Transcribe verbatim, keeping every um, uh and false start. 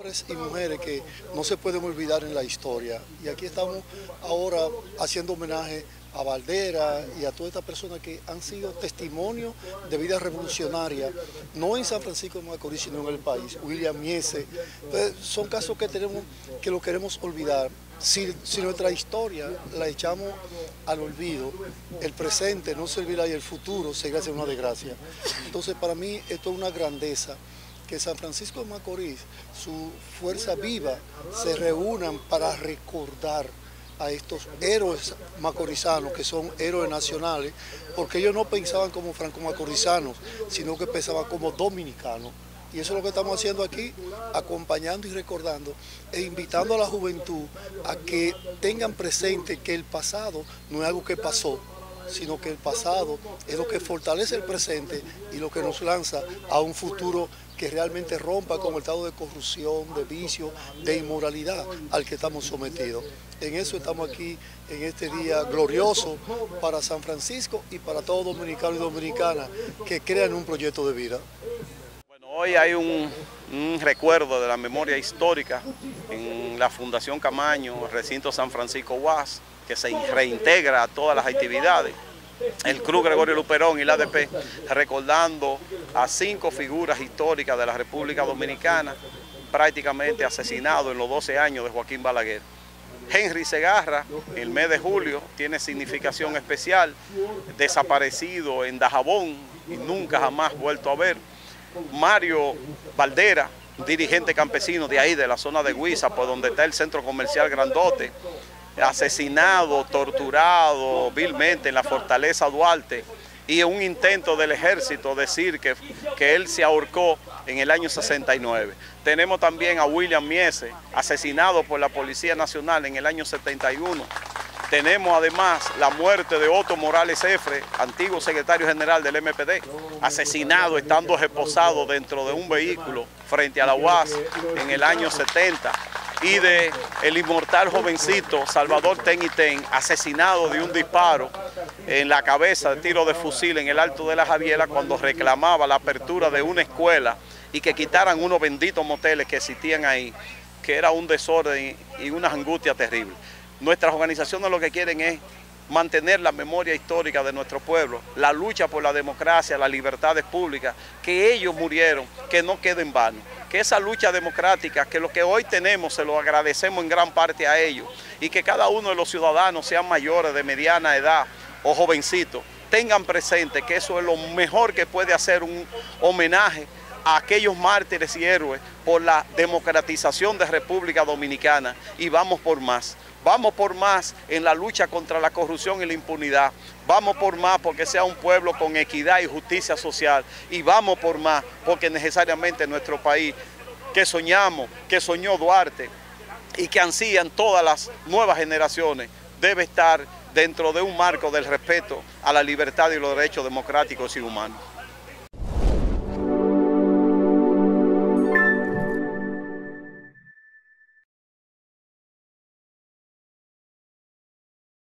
hombres y mujeres que no se pueden olvidar en la historia. Y aquí estamos ahora haciendo homenaje a Valdera y a todas estas personas que han sido testimonio de vida revolucionaria, no en San Francisco de Macorís, sino en el país. William Miese. Entonces, son casos que tenemos que lo queremos olvidar. Si, si nuestra historia la echamos al olvido, el presente no servirá y el futuro seguirá siendo una desgracia. Entonces, para mí esto es una grandeza, que San Francisco de Macorís, su fuerza viva, se reúnan para recordar a estos héroes macorizanos, que son héroes nacionales, porque ellos no pensaban como franco-macorizanos, sino que pensaban como dominicanos. Y eso es lo que estamos haciendo aquí, acompañando y recordando e invitando a la juventud a que tengan presente que el pasado no es algo que pasó, sino que el pasado es lo que fortalece el presente y lo que nos lanza a un futuro que realmente rompa con el estado de corrupción, de vicio, de inmoralidad al que estamos sometidos. En eso estamos aquí en este día glorioso para San Francisco y para todos dominicanos y dominicanas que crean un proyecto de vida. Bueno, hoy hay un, un recuerdo de la memoria histórica en la Fundación Camaño, recinto San Francisco UAS, que se reintegra a todas las actividades. El Club Gregorio Luperón y la A D P recordando a cinco figuras históricas de la República Dominicana prácticamente asesinados en los doce años de Joaquín Balaguer. Henry Segarra, en el mes de julio, tiene significación especial, desaparecido en Dajabón y nunca jamás vuelto a ver. Mario Valdera, dirigente campesino de ahí, de la zona de Huiza, por donde está el centro comercial grandote, asesinado, torturado vilmente en la fortaleza Duarte, y en un intento del ejército decir que, que él se ahorcó en el año sesenta y nueve. Tenemos también a William Miese, asesinado por la Policía Nacional en el año setenta y uno. Tenemos además la muerte de Otto Morales Efre, antiguo secretario general del M P D, asesinado estando esposado dentro de un vehículo frente a la U A S en el año setenta. Y de el inmortal jovencito Salvador Ten y Ten, asesinado de un disparo en la cabeza de tiro de fusil en el Alto de la Javiera cuando reclamaba la apertura de una escuela y que quitaran unos benditos moteles que existían ahí, que era un desorden y una angustia terrible. Nuestras organizaciones lo que quieren es mantener la memoria histórica de nuestro pueblo, la lucha por la democracia, las libertades públicas, que ellos murieron, que no quede en vano, que esa lucha democrática, que lo que hoy tenemos se lo agradecemos en gran parte a ellos, y que cada uno de los ciudadanos, sean mayores, de mediana edad o jovencitos, tengan presente que eso es lo mejor que puede hacer un homenaje a aquellos mártires y héroes por la democratización de República Dominicana, y vamos por más. Vamos por más en la lucha contra la corrupción y la impunidad. Vamos por más porque sea un pueblo con equidad y justicia social. Y vamos por más porque necesariamente nuestro país, que soñamos, que soñó Duarte y que ansían todas las nuevas generaciones, debe estar dentro de un marco del respeto a la libertad y los derechos democráticos y humanos.